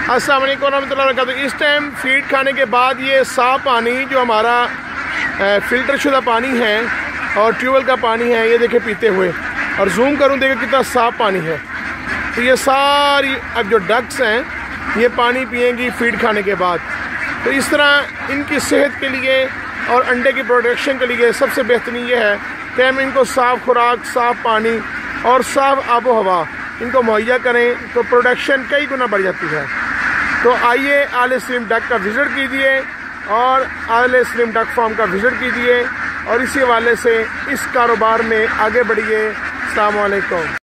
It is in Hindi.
अस्सलाम वालेकुम रहमतुल्लाहि व बरकातहू। इस टाइम फीड खाने के बाद ये साफ़ पानी जो हमारा फ़िल्टर शुदा पानी है और ट्यूबवेल का पानी है, ये देखे पीते हुए, और जूम करूँ देखे कितना साफ़ पानी है। तो ये सारी अब जो डक्स हैं ये पानी पिएंगी फीड खाने के बाद। तो इस तरह इनकी सेहत के लिए और अंडे की प्रोडक्शन के लिए सबसे बेहतरीन ये है कि हम इनको साफ़ खुराक, साफ़ पानी और साफ़ आबो हवा इनको मुहैया करें तो प्रोडक्शन कई गुना बढ़ जाती है। तो आइए आले स्लिम डक का विज़िट कीजिए और आले स्लिम डक फार्म का विज़िट कीजिए और इसी हवाले से इस कारोबार में आगे बढ़िए। अस्सलाम वालेकुम।